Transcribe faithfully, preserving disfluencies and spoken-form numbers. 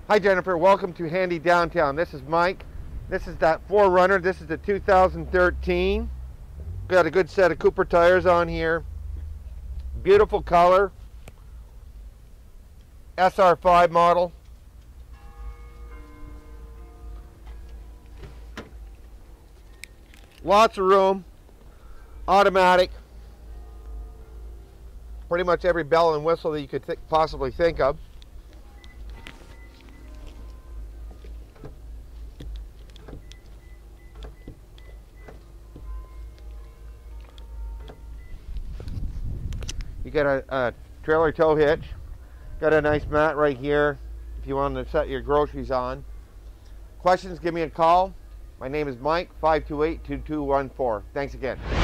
Hi Jennifer, welcome to Handy Downtown. This is Mike. This is that four runner. This is the two thousand thirteen. Got a good set of Cooper tires on here. Beautiful color. S R five model. Lots of room. Automatic. Pretty much every bell and whistle that you could th- possibly think of. You got a, a trailer tow hitch. Got a nice mat right here if you want to set your groceries on. Questions, give me a call. My name is Mike, five two eight, two two one four. Thanks again.